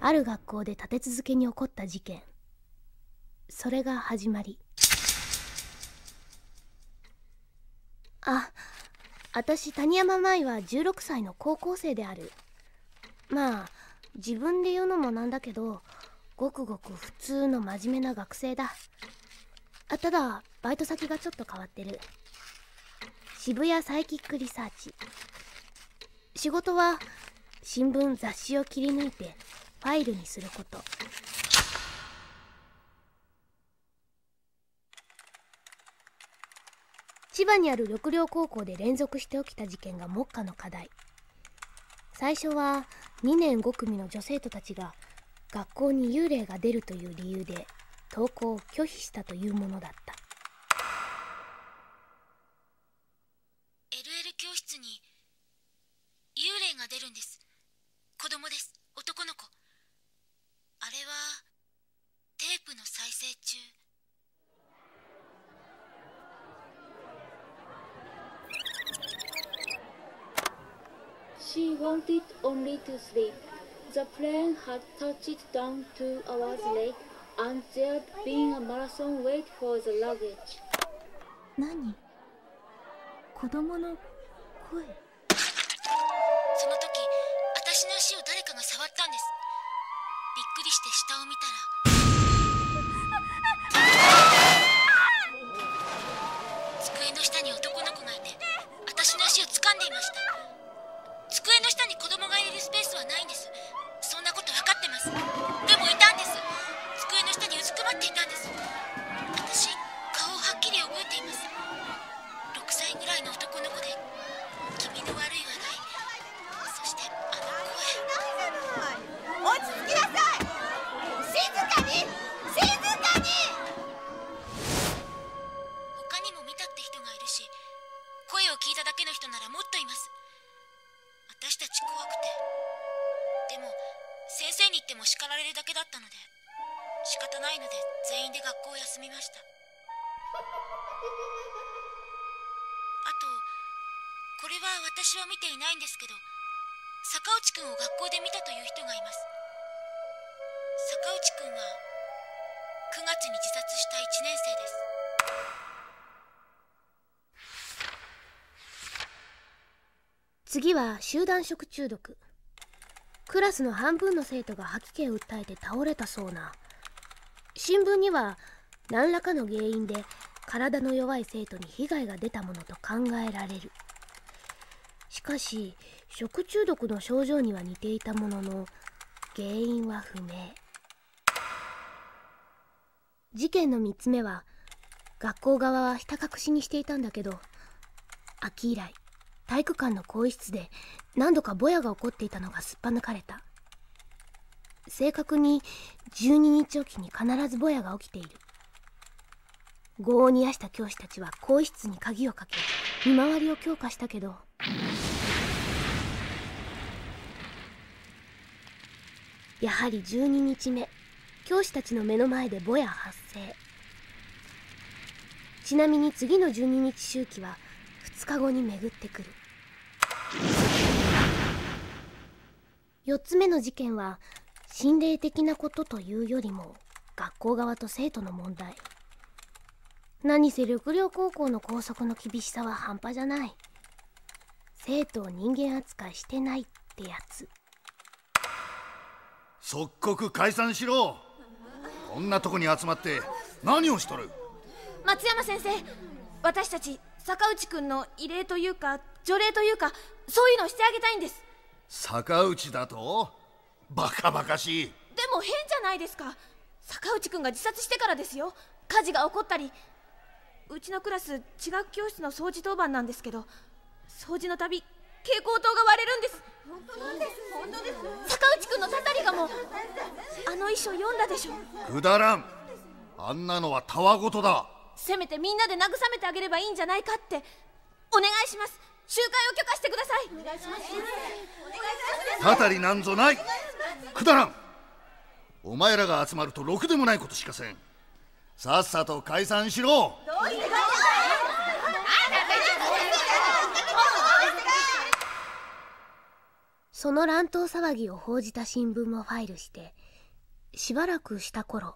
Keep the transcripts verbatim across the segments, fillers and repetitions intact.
ある学校で立て続けに起こった事件。それが始まり。あ、私谷山舞はじゅうろくさいの高校生である。まあ自分で言うのもなんだけど、ごくごく普通の真面目な学生だ。あ、ただバイト先がちょっと変わってる。渋谷サイキックリサーチ。仕事は新聞雑誌を切り抜いてファイルにすること。千葉にある緑陵高校で連続して起きた事件が目下の課題。最初はにねんご組の女生徒たちが学校に幽霊が出るという理由で登校を拒否したというものだった。 エルエル 教室に幽霊が出るんです。子供です。男の子。あれはテープの再生中。 She wanted only to sleep. The plane had touched down two hours late, and there'd been a marathon wait for the luggage. 何？子供の声？ その時、私の足を誰かが触ったんです。びっくりして下を見たら、机の下に男の子がいて、私の足を掴んでいました。机の下に子供が入れるスペースはないんです。そんなこと分かってます。でもいたんです。机の下にうずくまっていたんです。私、顔をはっきり覚えています。ろくさいぐらいの男の子で、気味の悪い笑い、そしてあの声。 落ち着きなさい。静かに、静かに。 他にも見たって人がいるし、声を聞いただけの人ならもっといます。私たち怖くて。でも先生に言っても叱られるだけだったので、仕方ないので全員で学校を休みました。あと、これは私は見ていないんですけど、坂内くんを学校で見たという人がいます。坂内くんはくがつに自殺したいちねん生です。 次は集団食中毒。クラスの半分の生徒が吐き気を訴えて倒れたそうな。新聞には何らかの原因で体の弱い生徒に被害が出たものと考えられる。しかし食中毒の症状には似ていたものの原因は不明。事件のみっつめは、学校側はひた隠しにしていたんだけど、秋以来体育館の更衣室で何度かぼやが起こっていたのがすっぱ抜かれた。正確にじゅうににちおきに必ずぼやが起きている。業を煮やした教師たちは更衣室に鍵をかけ見回りを強化したけど、やはりじゅうににちめ、教師たちの目の前でぼや発生。ちなみに次のじゅうににち周期はふつかごに巡ってくる。よっつめの事件は心霊的なことというよりも学校側と生徒の問題。何せ緑陵高校の校則の厳しさは半端じゃない。生徒を人間扱いしてないってやつ。 即刻解散しろ。こんなとこに集まって何をしとる。 松山先生、私たち坂内くんの異例というか除霊というか、そういうのしてあげたいんです。 坂内だと？バカバカしい。 でも変じゃないですか。坂内くんが自殺してからですよ。火事が起こったり。うちのクラス地学教室の掃除当番なんですけど、掃除のたび蛍光灯が割れるんです。 本当なんです。本当です。 坂内くんのたたりがも、あの遺書読んだでしょ。 くだらん。あんなのはたわごとだ。 せめてみんなで慰めてあげればいいんじゃないかって。お願いします。集会を許可してください。お願いします。 たたりなんぞない。くだらん。お前らが集まるとろくでもないことしかせん。さっさと解散しろ。 その乱闘騒ぎを報じた新聞もファイルして、しばらくした頃、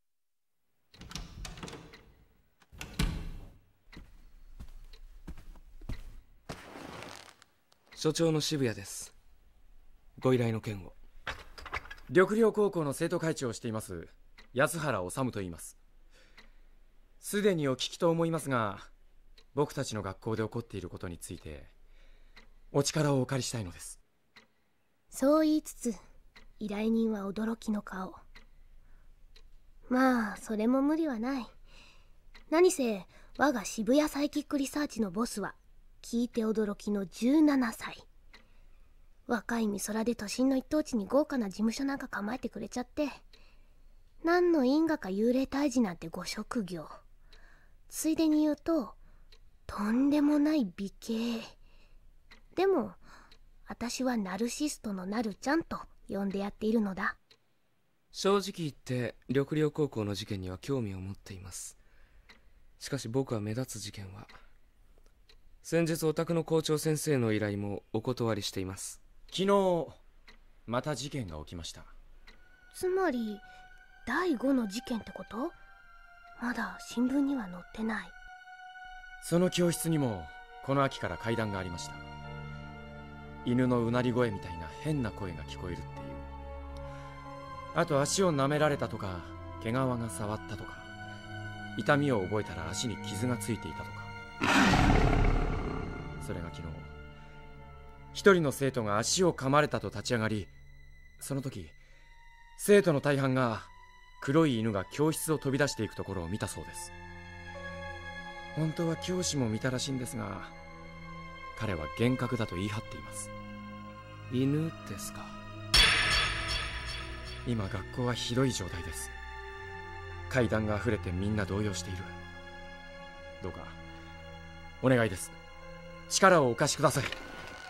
所長の渋谷です。ご依頼の件を。 緑陵高校の生徒会長をしています安原治と言います。すでにお聞きと思いますが、僕たちの学校で起こっていることについてお力をお借りしたいのです。 そう言いつつ依頼人は驚きの顔。まあそれも無理はない。何せ我が渋谷サイキックリサーチのボスは聞いて驚きのじゅうななさい。若い美空で都心の一等地に豪華な事務所なんか構えてくれちゃって、何の因果か幽霊退治なんてご職業。ついでに言うととんでもない美形。でも私はナルシストのなるちゃんと呼んでやっているのだ。 正直言って緑陵高校の事件には興味を持っています。しかし僕は目立つ事件は、先日お宅の校長先生の依頼もお断りしています。 昨日また事件が起きました。 つまりだいごの事件ってこと？まだ新聞には載ってない。 その教室にもこの秋から怪談がありました。犬のうなり声みたいな変な声が聞こえるっていう。あと足を舐められたとか、毛皮が触ったとか、痛みを覚えたら足に傷がついていたとか。それが昨日、一人の生徒が足を噛まれたと立ち上がり、その時生徒の大半が黒い犬が教室を飛び出していくところを見たそうです。本当は教師も見たらしいんですが、彼は幻覚だと言い張っています。 犬ですか。 今学校はひどい状態です。怪談があふれてみんな動揺している。どうかお願いです。力をお貸しください。 助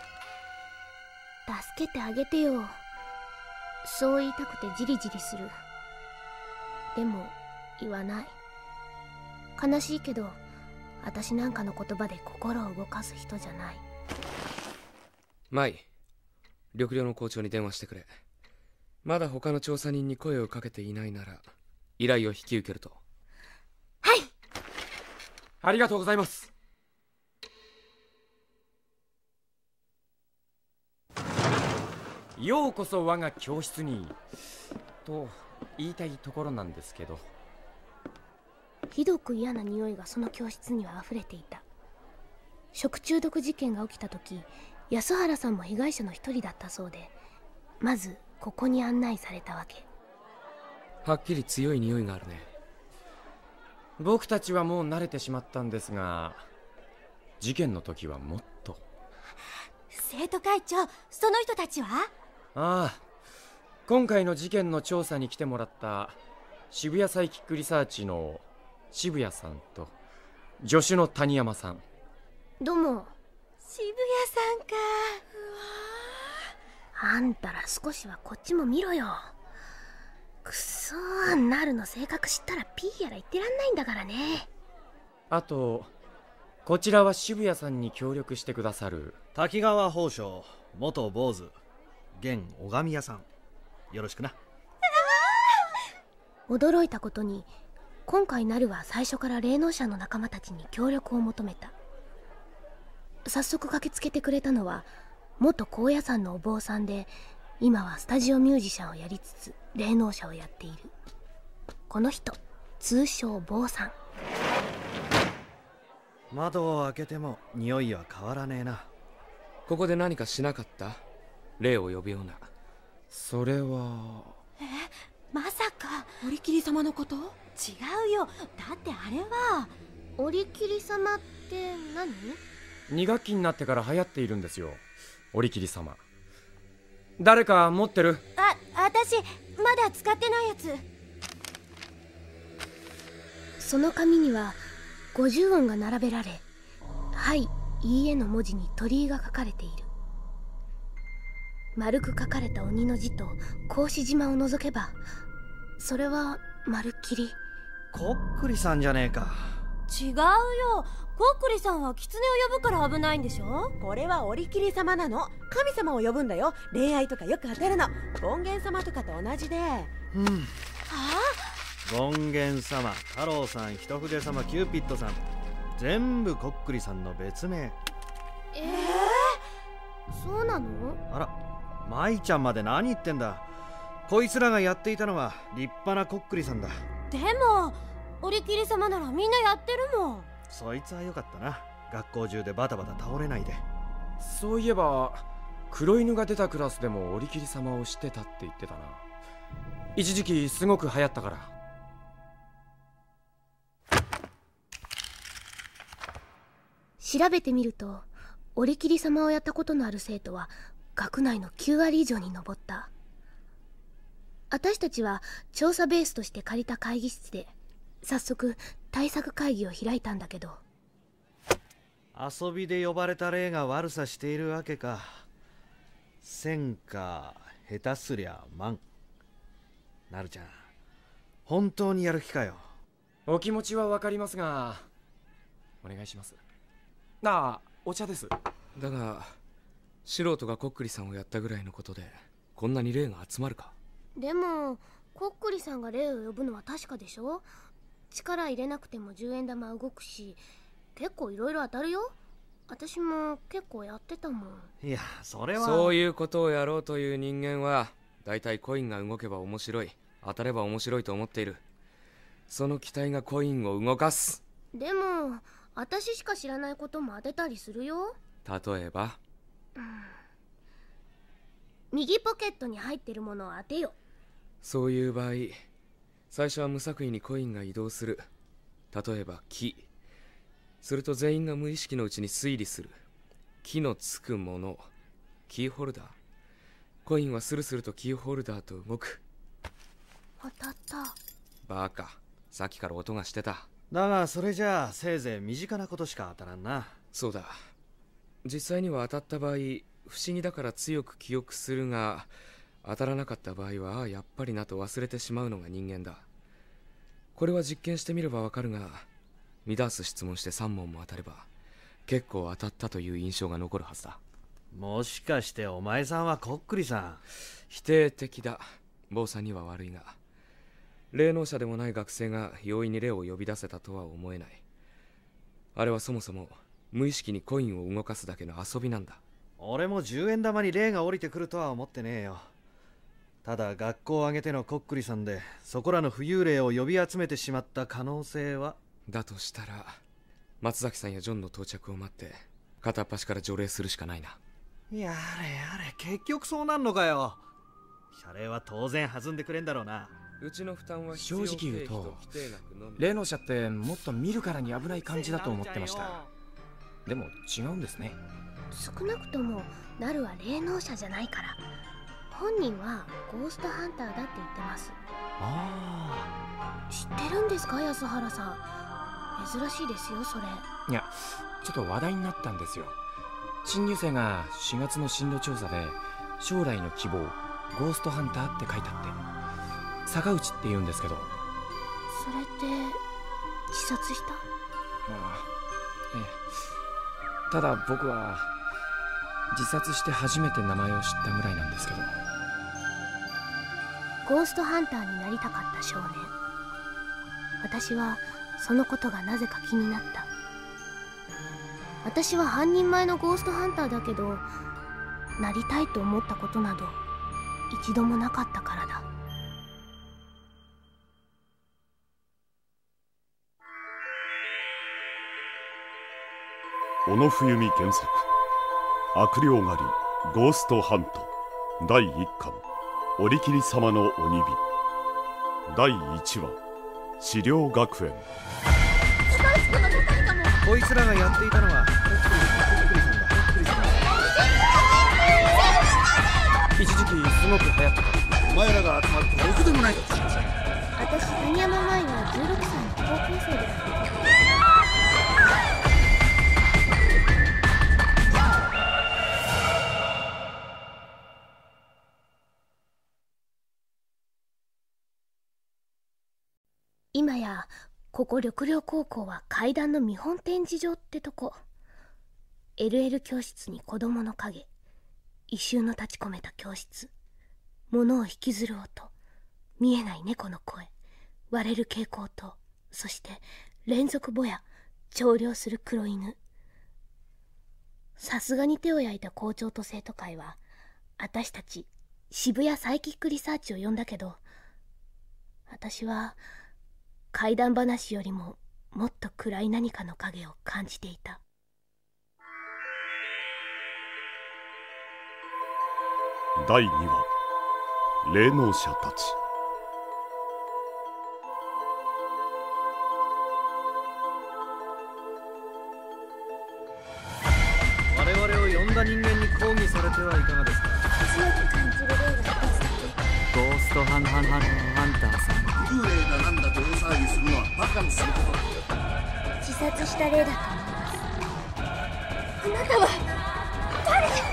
けてあげてよ。そう言いたくてジリジリする。でも言わない。悲しいけど私なんかの言葉で心を動かす人じゃない。 舞、緑陵の校長に電話してくれ。まだ他の調査人に声をかけていないなら依頼を引き受けると。 はい。 ありがとうございます。ようこそ我が教室にと言いたいところなんですけど。 ひどく嫌な匂いがその教室には溢れていた。食中毒事件が起きた時、安原さんも被害者の一人だったそうで、まずここに案内されたわけ。 はっきり強い匂いがあるね。 僕たちはもう慣れてしまったんですが、事件の時はもっと。 生徒会長、その人たちは？ ああ、今回の事件の調査に来てもらった渋谷サイキックリサーチの渋谷さんと助手の谷山さん。 どうも。 渋谷さんか。 うわあんたら少しはこっちも見ろよ。くそー、なるの性格知ったらピーやら言ってらんないんだからね。 あとこちらは渋谷さんに協力してくださる滝川宝生元坊主現拝み屋さん、よろしくな。 驚いたことに今回なるは最初から霊能者の仲間たちに協力を求めた。早速駆けつけてくれたのは元高野山のお坊さんで、今はスタジオミュージシャンをやりつつ霊能者をやっているこの人、通称坊さん。 窓を開けても匂いは変わらねえな。 ここで何かしなかった？霊を呼ぶような。 それは。 え、まさか折切様のこと？ 違うよ。だってあれは。 折切様って何？ に学期になってから流行っているんですよ、折切様。誰か持ってる？ あ、私まだ使ってないやつ。 その紙にはごじゅう音が並べられ、はい、いいえの文字に鳥居が書かれている。丸く書かれた鬼の字と格子島を除けば、それはまるっきり。 こっくりさんじゃねえか。 違うよ、 コックリさんは狐を呼ぶから危ないんでしょ。 これは折り切り様なの。神様を呼ぶんだよ。恋愛とかよく当たるの。権現様とかと同じで。 うん。 はあ、 権現様、太郎さん、一筆様、キューピッドさん、全部コックリさんの別名。 ええー、そうなの？ あら、舞ちゃんまで何言ってんだ。こいつらがやっていたのは立派なコックリさんだ。 でも折り切り様ならみんなやってるもん。 そいつはよかったな。学校中でバタバタ倒れないで。 そういえば黒犬が出たクラスでも折り切り様を知ってたって言ってたな。一時期すごく流行ったから。 調べてみると折り切り様をやったことのある生徒は学内のきゅうわり以上に上った。私たちは調査ベースとして借りた会議室で早速対策会議を開いたんだけど。 遊びで呼ばれた霊が悪さしているわけか。戦か下手すりゃ万。なるちゃん、本当にやる気かよ。 お気持ちはわかりますがお願いします。ああ、お茶です。 だが素人がコックリさんをやったぐらいのことでこんなに霊が集まるか。 でもコックリさんが霊を呼ぶのは確かでしょ。力入れなくてもじゅうえん玉動くし結構いろいろ当たるよ。私も結構やってたもん。 いや、それはそういうことをやろうという人間はだいたいコインが動けば面白い、当たれば面白いと思っている。その期待がコインを動かす。 でも私しか知らないことも当てたりするよ。 例えば、 うん、右ポケットに入ってるものを当てよ。 そういう場合最初は無作為にコインが移動する。例えば木。すると全員が無意識のうちに推理する。木のつくもの。キーホルダー。コインはスルスルとキーホルダーと動く。 当たった。 バカ、さっきから音がしてた。 だがそれじゃあせいぜい身近なことしか当たらんな。 そうだ。実際には当たった場合不思議だから強く記憶するが、当たらなかった場合はああやっぱりなと忘れてしまうのが人間だ。これは実験してみればわかるが、ミダース質問してさん問も当たれば結構当たったという印象が残るはずだ。 もしかしてお前さんはコックリさん。 否定的だ。坊さんには悪いが、霊能者でもない学生が容易に霊を呼び出せたとは思えない。あれはそもそも無意識にコインを動かすだけの遊びなんだ。 俺もじゅうえん玉に霊が降りてくるとは思ってねえよ。ただ学校を挙げてのコックリさんでそこらの浮遊霊を呼び集めてしまった可能性は。 だとしたら松崎さんやジョンの到着を待って片っ端から除霊するしかないな。 やれやれ、結局そうなんのかよ。謝礼は当然弾んでくれんだろうな。 うちの負担は正直言うと霊能者ってもっと見るからに危ない感じだと思ってました。でも違うんですね。 少なくともナルは霊能者じゃないから。本人はゴーストハンターだって言ってます。 ああ、知ってるんですか安原さん。珍しいですよそれ。 いや、ちょっと話題になったんですよ。新入生がしがつの進路調査で将来の希望ゴーストハンターって書いてあって、坂内って言うんですけど。 それって自殺した？ ああ、ええ。ただ僕は自殺して初めて名前を知ったぐらいなんですけど。 ゴーストハンターになりたかった少年。私はそのことがなぜか気になった。私は半人前のゴーストハンターだけど、なりたいと思ったことなど一度もなかったからだ。 小野冬美原作、悪霊狩りゴーストハントだいいっかん、折り切り様の鬼火、だいいちわ、資料学園。 こいつらがやっていたのは一時期すごく流行ったから。 お前らが集まるとろくでもないと。 私谷山舞はじゅうろくさいの高校生です。今やここ緑陵高校は階段の見本展示場ってとこ。 エルエル 教室に子供の影、異臭の立ち込めた教室、物を引きずる音、見えない猫の声、割れる蛍光灯、そして連続ぼや、調量する黒犬。さすがに手を焼いた校長と生徒会は、私たち渋谷サイキックリサーチを呼んだけど、私は怪談話よりももっと暗い何かの影を感じていた。 だいにわ、霊能者たち。 我々を呼んだ人間に抗議されてはいかがですか。 強く感じる霊が一つだけ。 ゴーストハンハンハンハンターさん。 幽霊だなんだと大騒ぎするのはバカのすることだ。 自殺した霊だと思います。あなたは誰？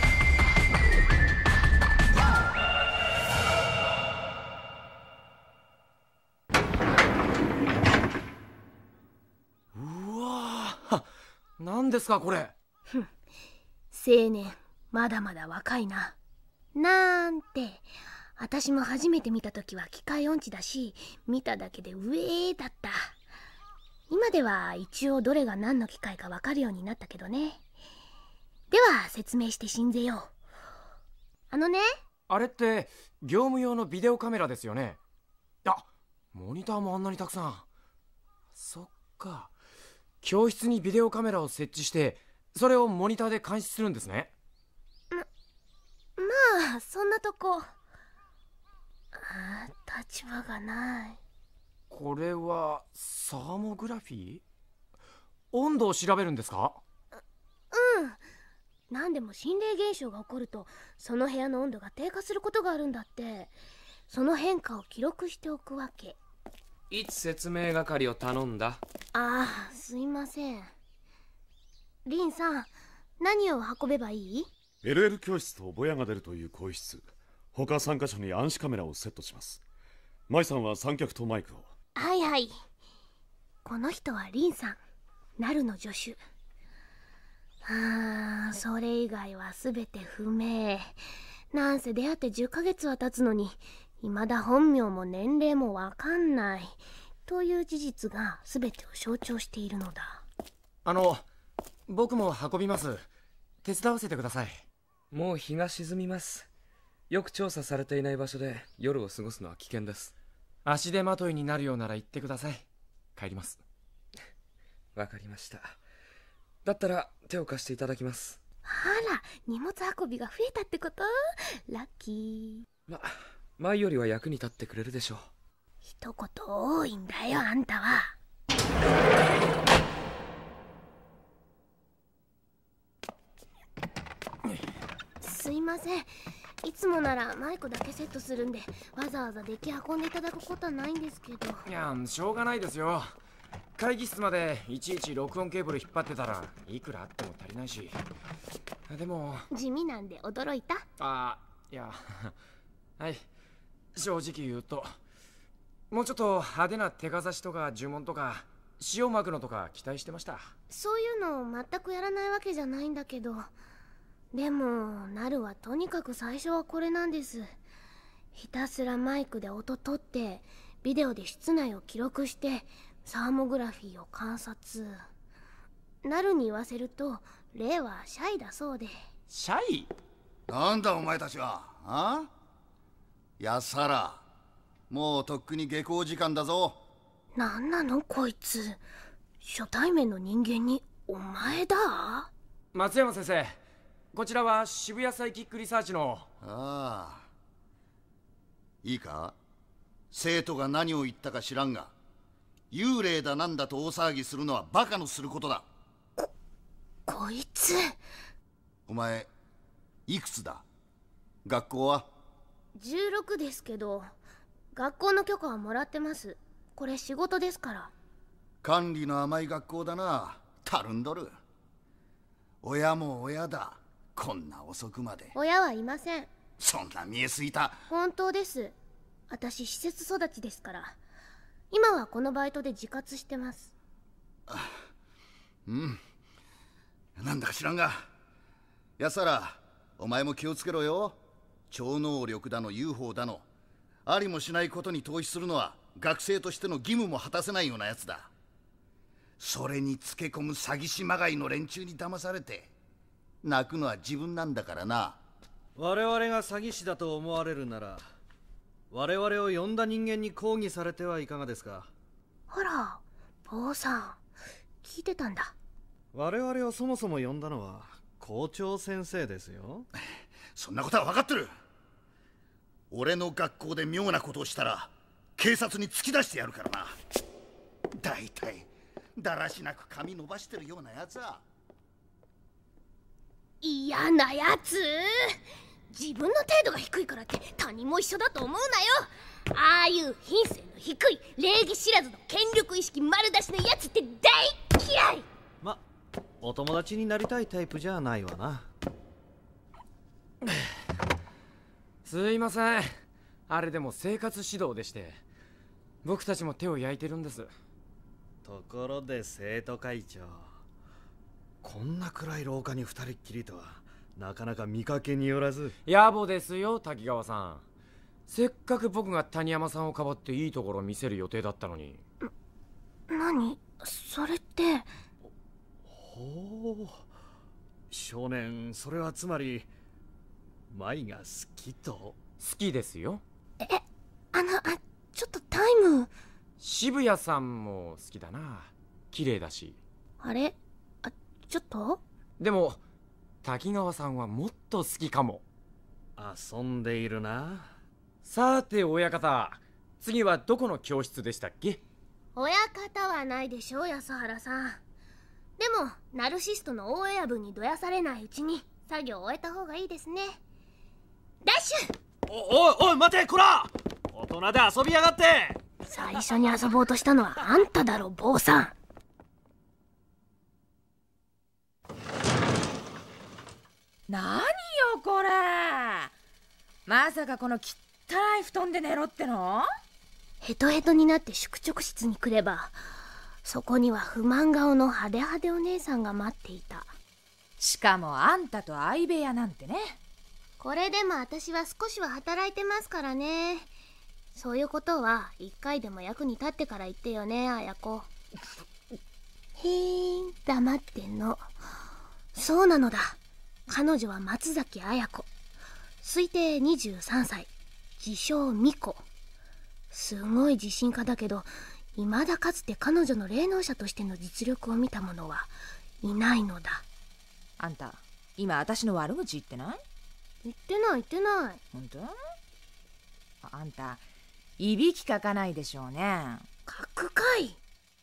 何ですかこれ。 ふん、青年まだまだ若いな。なんて、私も初めて見た時は機械音痴だし、見ただけでうえーだった。今では一応どれが何の機械か分かるようになったけどね。では説明して信ぜよう。あのね、 あれって業務用のビデオカメラですよね。あ、モニターもあんなにたくさん。そっか、教室にビデオカメラを設置してそれをモニターで監視するんですね。 ま、まあそんなとこ。ああ、立場がない。 これはサーモグラフィー？温度を調べるんですか？ うん。何でも心霊現象が起こるとその部屋の温度が低下することがあるんだって。その変化を記録しておくわけ。 いつ説明係を頼んだ？ ああ、すいません。リンさん、何を運べばいい？ エルエル 教室とぼやが出るという更衣室、他さんカ所に暗視カメラをセットします。舞さんは三脚とマイクを。 はいはい。この人はリンさん、ナルの助手。ああ、それ以外は全て不明。なんせ出会ってじゅっかげつは経つのに、未だ本名も年齢もわかんないという事実が全てを象徴しているのだ。 あの、僕も運びます。手伝わせてください。 もう日が沈みます。よく調査されていない場所で夜を過ごすのは危険です。 足手まといになるようなら言ってください。帰ります。 わかりました。だったら手を貸していただきます。 あら、荷物運びが増えたってこと？ラッキー。 ま、前よりは役に立ってくれるでしょう。 一言多いんだよ、あんたは。すいません。いつもならマイクだけセットするんで、わざわざデッキ運んでいただくことはないんですけど。 いや、しょうがないですよ。会議室までいちいち録音ケーブル引っ張ってたらいくらあっても足りないし。でも地味なんで驚いた？ あ、いやはい、正直言うともうちょっと派手な手かざしとか呪文とか塩まくのとか期待してました。 そういうの全くやらないわけじゃないんだけど、でもナルはとにかく最初はこれなんです。ひたすらマイクで音取ってビデオで室内を記録してサーモグラフィーを観察。ナルに言わせると霊はシャイだそうで。 シャイ？ なんだお前たちは。あ？やっさら、もうとっくに下校時間だぞ。 なんなのこいつ。初対面の人間にお前だ？ 松山先生、こちらは渋谷サイキックリサーチの。 ああ、いいか、生徒が何を言ったか知らんが、幽霊だなんだと大騒ぎするのはバカのすることだ。 こ、こいつ。 お前いくつだ？学校は？ じゅうろくですけど、学校の許可はもらってます。これ仕事ですから。 管理の甘い学校だな。たるんどる。親も親だ。こんな遅くまで。 親はいません。 そんな見えすぎた。 本当です。私施設育ちですから。 今はこのバイトで自活してます。 うん、なんだか知らんが、安原、お前も気をつけろよ。超能力だの ユーフォー だの、ありもしないことに投資するのは学生としての義務も果たせないようなやつだ。それにつけ込む詐欺師まがいの連中に騙されて泣くのは自分なんだからな。 我々が詐欺師だと思われるなら、我々を呼んだ人間に抗議されてはいかがですか。 ほら、坊さん、聞いてたんだ。 我々をそもそも呼んだのは校長先生ですよ。 そんなことは分かってる。俺の学校で妙なことをしたら警察に突き出してやるからな。だいたいだらしなく髪伸ばしてるようなやつは嫌なやつ。自分の程度が低いからって他人も一緒だと思うなよ。ああいう品性の低い礼儀知らずの権力意識丸出しのやつって大嫌い。 ま、お友達になりたいタイプじゃないわな。 すいません、あれでも生活指導でして、僕たちも手を焼いてるんです。 ところで生徒会長、こんな暗い廊下に二人っきりとはなかなか見かけによらず。 野暮ですよ滝川さん。せっかく僕が谷山さんをかばっていいところを見せる予定だったのに。 何それって。 ほう、少年、それはつまり舞が好きと。好きですよ。 え、あの、あ、ちょっとタイム。 渋谷さんも好きだな。綺麗だし。 あれ、あ、ちょっと。 でも滝川さんはもっと好きかも。 遊んでいるな。 さて親方、次はどこの教室でしたっけ。 親方はないでしょう、安原さん。でもナルシストの大親分にどやされないうちに作業を終えた方がいいですね。ダッシュ。 おおいおい、待てこら、大人で遊びやがって。 最初に遊ぼうとしたのはあんただろ、坊さん。 何よこれ、まさかこの汚い布団で寝ろっての。 ヘトヘトになって宿直室に来れば、そこには不満顔の派手派手お姉さんが待っていた。 しかもあんたと相部屋なんてね。 これでも私は少しは働いてますからね。そういうことは一回でも役に立ってから言ってよね、綾子。へーん、黙ってんの。そうなのだ、彼女は松崎綾子、推定にじゅうさんさい、自称巫女。すごい自信家だけど、未だかつて彼女の霊能者としての実力を見た者はいないのだ。 あんた今私の悪口言ってない？ 言ってない言ってない。 本当？あんたいびきかかないでしょうね。 かくかい。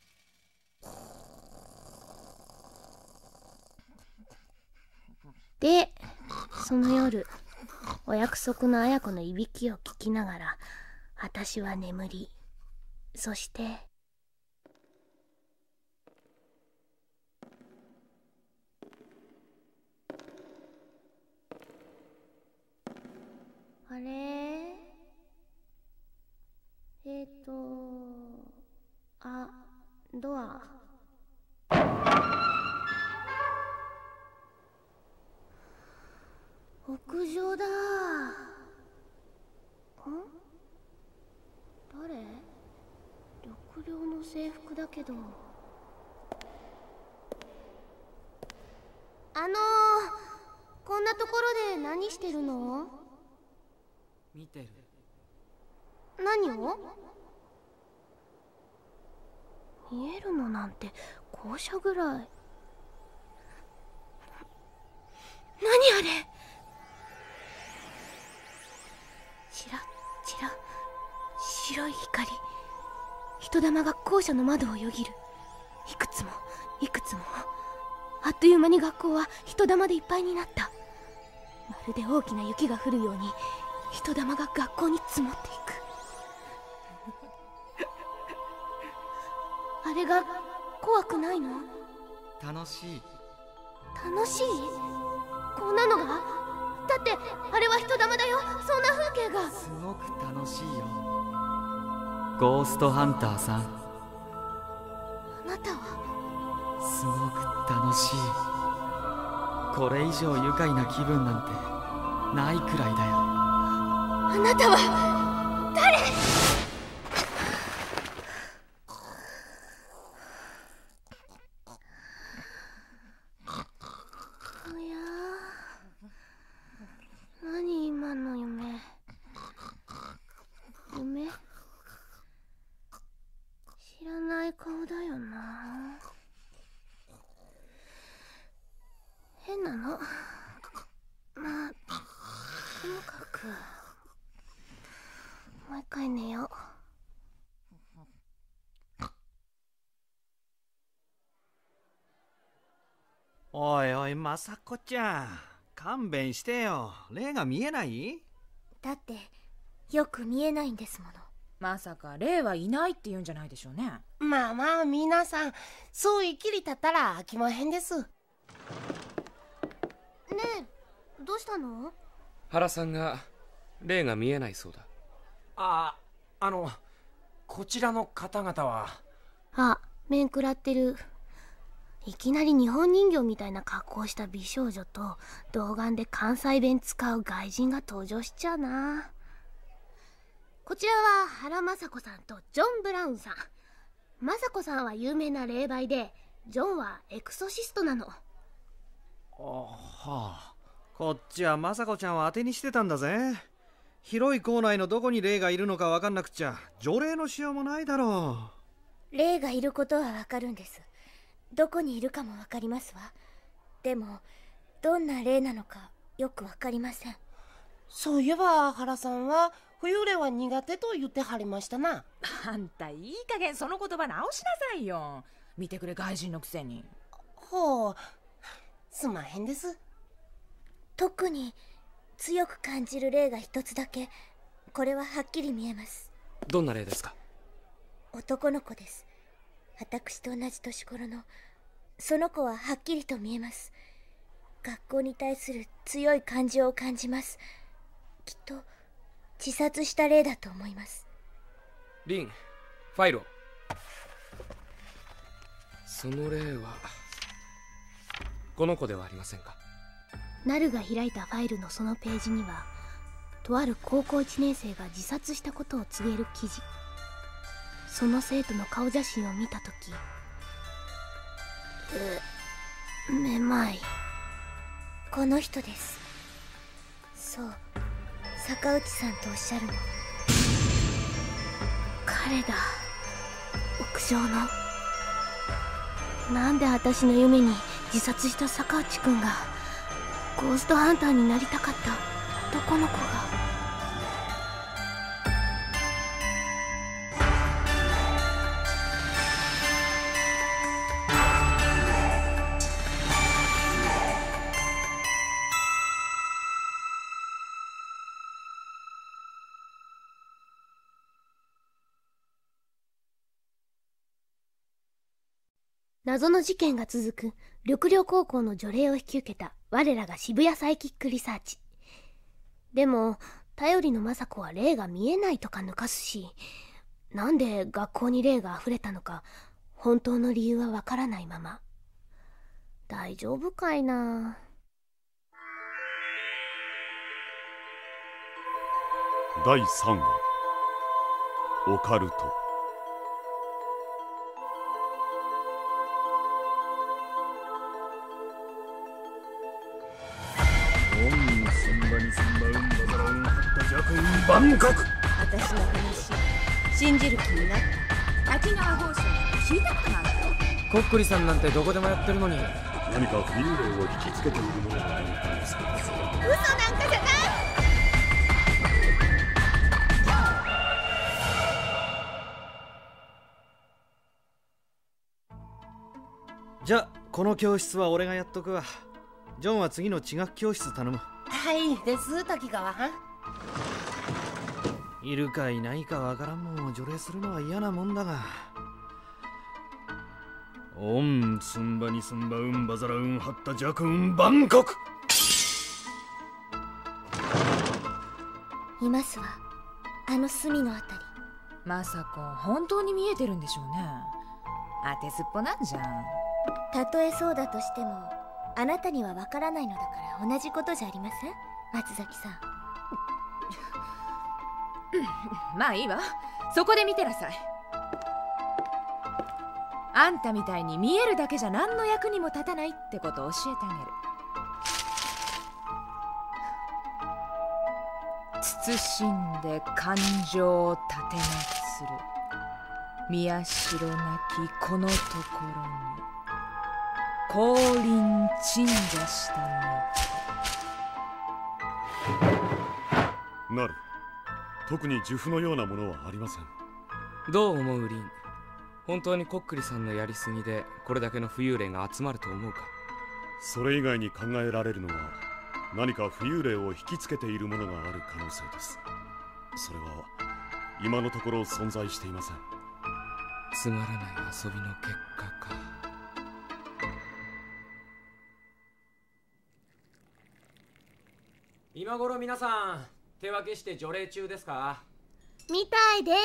で、その夜、お約束の綾子のいびきを聞きながら私は眠り、そしてあれ、えっとあ、ドア。屋上だ。ん？誰？緑寮の制服だけど。あのー、こんなところで何してるの？ 見てる。 何を？見えるのなんて校舎ぐらい。何あれ？ちらちら白い光、人玉が校舎の窓をよぎる。いくつもいくつも。あっという間に学校は人玉でいっぱいになった。まるで大きな雪が降るように人玉が学校に積もっていく。あれが怖くないの？ 楽しい。 楽しい？こんなのが？だってあれは人玉だよ。そんな風景がすごく楽しいよ。 ゴーストハンターさん。 あなたはすごく楽しい。これ以上愉快な気分なんてないくらいだよ。 あなたは誰？ おやー、何今の夢。夢？知らない顔だよな。変なの。まあともかくもう一回寝よう。 おいおい、まさこちゃん、勘弁してよ。霊が見えない？ だってよく見えないんですもの。 まさか霊はいないって言うんじゃないでしょうね。 まあまあ皆さん、そういきり立ったら飽きまへんです。ねえ、どうしたの？ 原さんが霊が見えないそうだ。 あ、あのこちらの方々は。 あ、面食らってる。いきなり日本人形みたいな格好をした美少女と童顔で関西弁使う外人が登場しちゃうな。こちらは原雅子さんとジョン・ブラウンさん。雅子さんは有名な霊媒で、ジョンはエクソシストなの。 あはあ、こっちはまさこちゃんを当てにしてたんだぜ。広い校内のどこに霊がいるのか分かんなくちゃ除霊のしようもないだろう。霊がいることはわかるんです。どこにいるかもわかりますわ。でもどんな霊なのかよくわかりません。 そういえば原さんは冬霊は苦手と言ってはりましたな。 あんたいい加減その言葉直しなさいよ。見てくれ外人のくせに。 ほう、すまへんです。 特に強く感じる霊が一つだけ。これははっきり見えます。 どんな霊ですか？ 男の子です。私と同じ年頃の。その子ははっきりと見えます。学校に対する強い感情を感じます。きっと自殺した霊だと思います。 リン、ファイロ。その霊はこの子ではありませんか？ ナルが開いたファイルのそのページには、とある高校いちねん生が自殺したことを告げる記事。その生徒の顔写真を見たとき、う、めまい。 この人です。そう、坂内さんとおっしゃるの。 彼だ。屋上の。なんで私の夢に自殺した坂内くんがゴーストハンターになりたかった男の子が。謎の事件が続く緑陵高校の除霊を引き受けた我らが渋谷サイキックリサーチ。でも頼りの雅子は霊が見えないとか抜かすし、なんで学校に霊があふれたのか本当の理由はわからないまま。大丈夫かいな。 だいさんわオカルト。 バンコク。私の話信じる気になった。 滝川放送聞いたことなんだよ。 コックリさんなんてどこでもやってるのに。 何か幽霊を引きつけているものがあるかもしれません。 嘘なんかじゃない。 じゃあこの教室は俺がやっとくわ。ジョンは次の地学教室頼む。 はいです滝川はん。 いるかいないかわからんもんを除霊するのは嫌なもんだが。オンスンバニスンバウンバザラウンハッタジャクンバンコク。 いますわ、あの隅のあたり。 まさか本当に見えてるんでしょうね。当てずっぽなんじゃん。 たとえそうだとしてもあなたにはわからないのだから同じことじゃありません、松崎さん。 まあいいわ、そこで見てなさい。あんたみたいに見えるだけじゃ何の役にも立たないってことを教えてあげる。慎んで感情を立てなする宮代なきこのところに降臨鎮座したのなる。特に呪符のようなものはありません。 どう思うリン、本当にコックリさんのやりすぎでこれだけの浮遊霊が集まると思うか？ それ以外に考えられるのは何か浮遊霊を引きつけているものがある可能性です。それは今のところ存在していません。 つまらない遊びの結果か。 今頃皆さん手分けして除霊中ですか？ みたいです。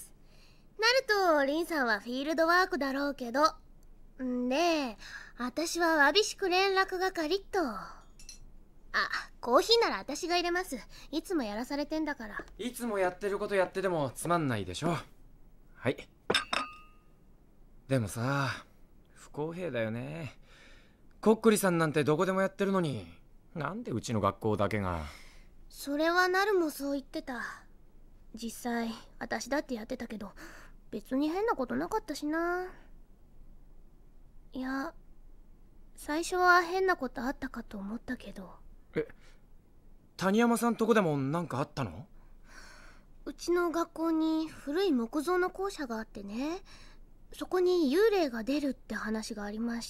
なるとリンさんはフィールドワークだろうけど、んで私はわびしく連絡係と。あ、コーヒーなら私が入れます。いつもやらされてんだから。 いつもやってることやっててもつまんないでしょ。はい。でもさ、不公平だよね。コックリさんなんてどこでもやってるのに、なんでうちの学校だけが。 それはなるもそう言ってた。実際私だってやってたけど別に変なことなかったしな。いや、最初は変なことあったかと思ったけど。 え、谷山さんとこでも何かあったの？ うちの学校に古い木造の校舎があってね、そこに幽霊が出るって話がありまして、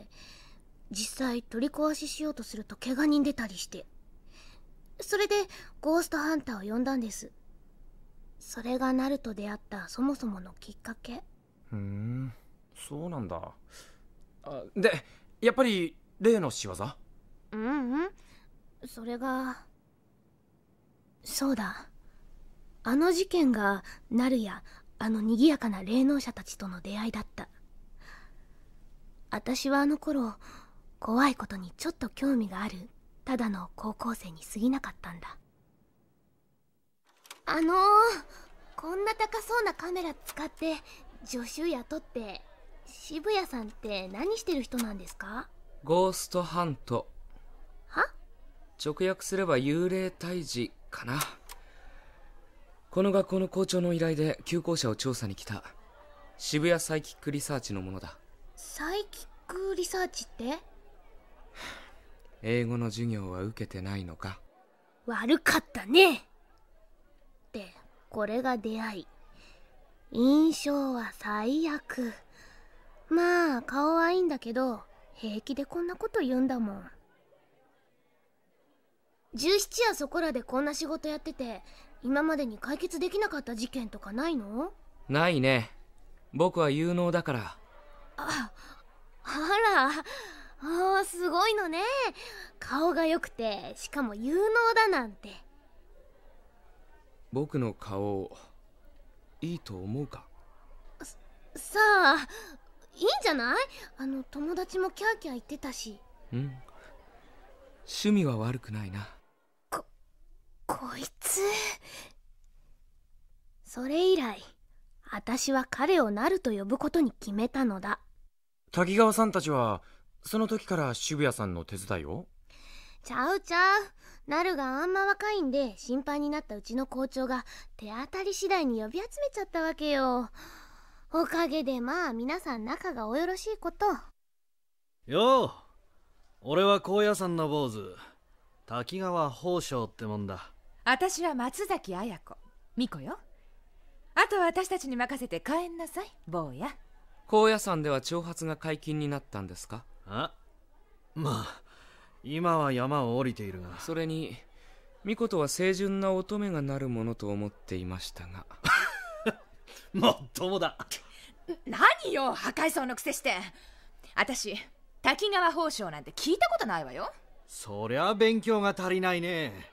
実際取り壊ししようとすると怪我人出たりして、それでゴーストハンターを呼んだんです。それがナルと出会ったそもそものきっかけ。 ふーん、そうなんだ。あ、でやっぱり例の仕業？ うんうん、それが、そうだ、あの事件がナルやあの賑やかな霊能者たちとの出会いだった。私はあの頃怖いことにちょっと興味があるただの高校生に過ぎなかったんだ。あのー、こんな高そうなカメラ使って助手雇って渋谷さんって何してる人なんですか？ ゴーストハント。 は？ 直訳すれば幽霊退治かな。この学校の校長の依頼で旧校舎を調査に来た渋谷サイキックリサーチのものだ。 サイキックリサーチって？ 英語の授業は受けてないのか？ 悪かったね。で、これが出会い。印象は最悪。まあ顔はいいんだけど平気でこんなこと言うんだもん。十七やそこらでこんな仕事やってて今までに解決できなかった事件とかないの？ ないね。僕は有能だから。 あ、あら、あー、すごいのね。顔が良くてしかも有能だなんて。 僕の顔いいと思うか？ さあ、いいんじゃない？あの友達もキャーキャー言ってたし。 うん、趣味は悪くないな。 こ、こいつ。それ以来私は彼をナルと呼ぶことに決めたのだ。 滝川さんたちはその時から渋谷さんの手伝いを？ ちゃうちゃう。ナルがあんま若いんで心配になったうちの校長が手当たり次第に呼び集めちゃったわけよ。おかげでまあ皆さん仲がおよろしいこと。 よう、俺は高野山の坊主滝川宝生ってもんだ。 私は松崎綾子美子よ。あとは私たちに任せて帰んなさい、坊や。 高野山では挑発が解禁になったんですか？ あ、まあ今は山を降りているが。 それにミコとは清純な乙女がなるものと思っていましたが。 もっともだ。 何よ、破壊層のくせして。私滝川宝生なんて聞いたことないわよ。 そりゃ勉強が足りないね。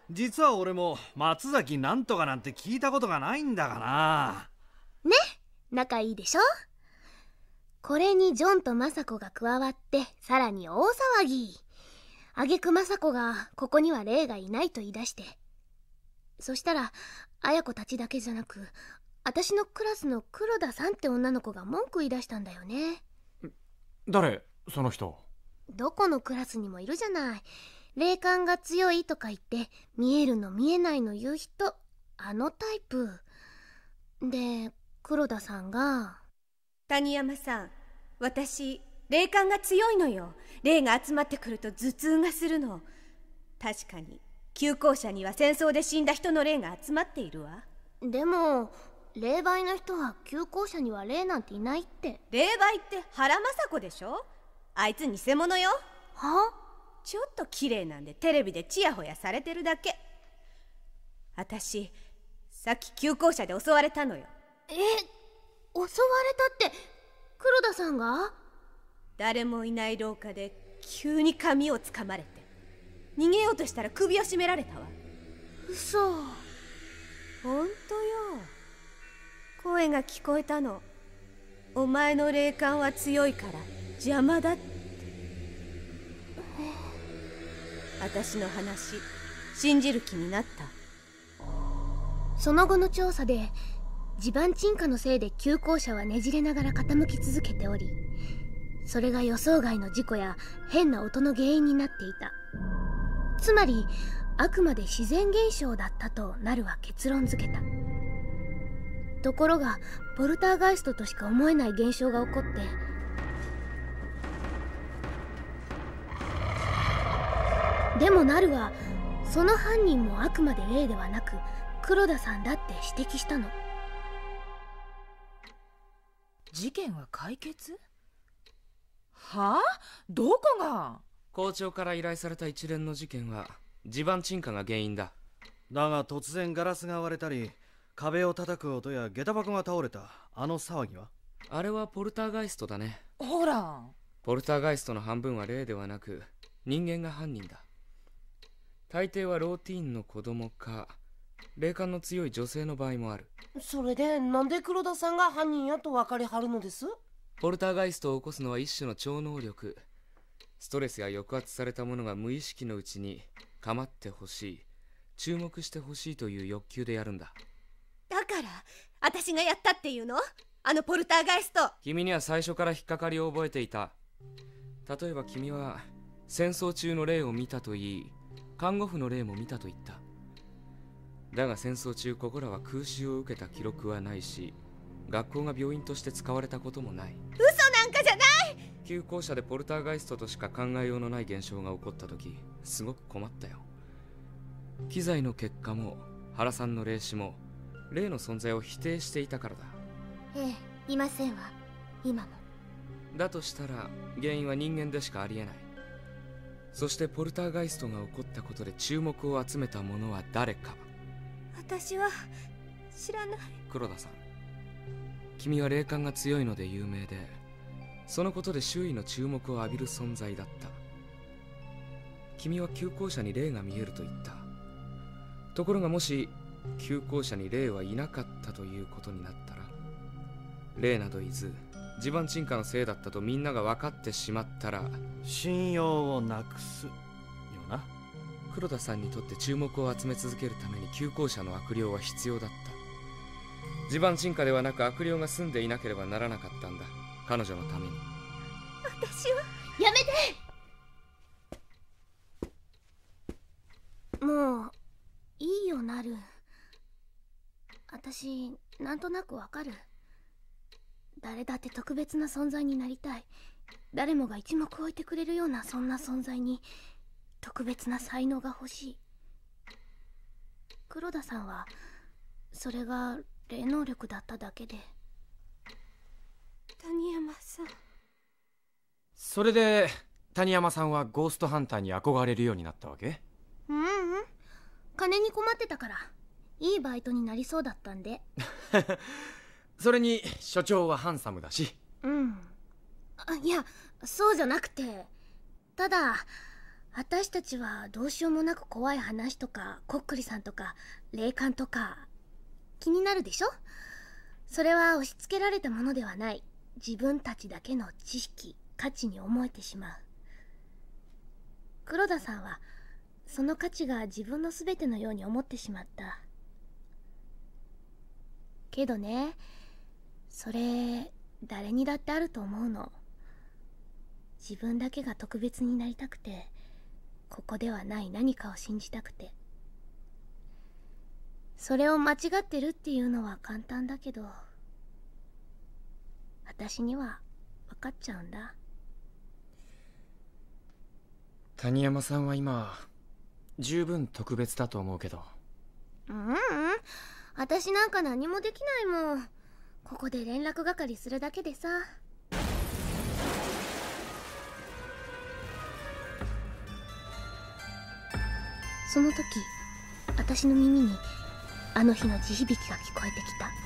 実は俺も松崎なんとかなんて聞いたことがないんだがな。 ね、仲いいでしょ。これにジョンと雅子が加わってさらに大騒ぎ。挙句雅子がここには霊がいないと言い出して、そしたら綾子たちだけじゃなく私のクラスの黒田さんって女の子が文句言い出したんだよね。 誰その人？ どこのクラスにもいるじゃない。霊感が強いとか言って見えるの見えないの言う人、あのタイプで、黒田さんが、 谷山さん、私霊感が強いのよ。霊が集まってくると頭痛がするの。確かに旧校舎には戦争で死んだ人の霊が集まっているわ。 でも霊媒の人は旧校舎には霊なんていないって。 霊媒って原雅子でしょ。あいつ偽物よ。 は？ ちょっと綺麗なんでテレビでチヤホヤされてるだけ。私さっき旧校舎で襲われたのよ。 え、襲われたって黒田さんが？ 誰もいない廊下で急に髪をつかまれて逃げようとしたら首を絞められたわ。 嘘。 ほんとよ。声が聞こえたの。お前の霊感は強いから邪魔だって。私の話信じる気になった？ その後の調査で地盤沈下のせいで旧校舎はねじれながら傾き続けており、それが予想外の事故や変な音の原因になっていた。つまりあくまで自然現象だったとなるは結論付けた。ところがポルターガイストとしか思えない現象が起こって、でもなるはその犯人もあくまで霊ではなく黒田さんだって指摘したの。 事件は解決？はあ？どこが？ 校長から依頼された一連の事件は地盤沈下が原因だ。 だが突然ガラスが割れたり壁を叩く音や下駄箱が倒れたあの騒ぎは？ あれはポルターガイストだね。 ほら、 ポルターガイストの半分は霊ではなく人間が犯人だ。大抵はローティーンの子供か霊感の強い女性の場合もある。 それでなんで黒田さんが犯人やと分かりはるのです？ ポルターガイストを起こすのは一種の超能力。ストレスや抑圧されたものが無意識のうちに構ってほしい、注目してほしいという欲求でやるんだ。 だから私がやったっていうの？あのポルターガイスト。 君には最初から引っかかりを覚えていた。例えば君は戦争中の霊を見たと言い、看護婦の霊も見たと言った。だが戦争中ここらは空襲を受けた記録はないし、学校が病院として使われたこともない。 嘘なんかじゃない。 旧校舎でポルターガイストとしか考えようのない現象が起こった時、すごく困ったよ。機材の結果も原さんの霊視も霊の存在を否定していたからだ。 ええ、いませんわ、今も。 だとしたら原因は人間でしかありえない。そしてポルターガイストが起こったことで注目を集めた者は誰か。 私は知らない。 黒田さん、君は霊感が強いので有名で、そのことで周囲の注目を浴びる存在だった。君は旧校舎に霊が見えると言った。ところがもし旧校舎に霊はいなかったということになったら、霊などいず地盤沈下のせいだったとみんなが分かってしまったら信用をなくすよな。 黒田さんにとって注目を集め続けるために旧校舎の悪霊は必要だった。地盤沈下ではなく悪霊が住んでいなければならなかったんだ、彼女のために。 私はやめて。もういいよなる。私なんとなくわかる。誰だって特別な存在になりたい。誰もが一目置いてくれるようなそんな存在に特別な才能が欲しい。黒田さんはそれが霊能力だっただけで。 谷山さん。 それで谷山さんはゴーストハンターに憧れるようになったわけ？ うんうん、金に困ってたから、いいバイトになりそうだったんで。 それに所長はハンサムだし。 うん、あ、いやそうじゃなくて、ただ私たちはどうしようもなく怖い話とかこっくりさんとか霊感とか気になるでしょ。それは押し付けられたものではない、自分たちだけの知識価値に思えてしまう。黒田さんはその価値が自分の全てのように思ってしまった。けどね、それ誰にだってあると思うの。自分だけが特別になりたくて、ここではない何かを信じたくて。それを間違ってるっていうのは簡単だけど、私には分かっちゃうんだ。 谷山さんは今十分特別だと思うけど。 ううん、私なんか何もできないもん。ここで連絡係するだけでさ。その時、私の耳にあの日の地響きが聞こえてきた。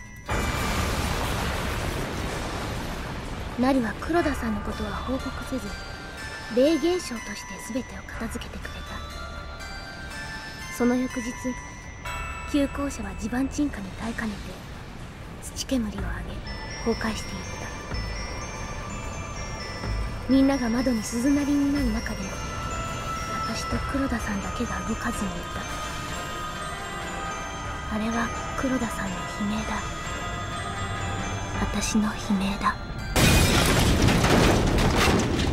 ナリは黒田さんのことは報告せず、霊現象として全てを片付けてくれた。その翌日、旧校舎は地盤沈下に耐えかねて土煙を上げ崩壊していった。みんなが窓に鈴なりになる中で、私と黒田さんだけが動かずにいた。あれは黒田さんの悲鳴だ。私の悲鳴だ。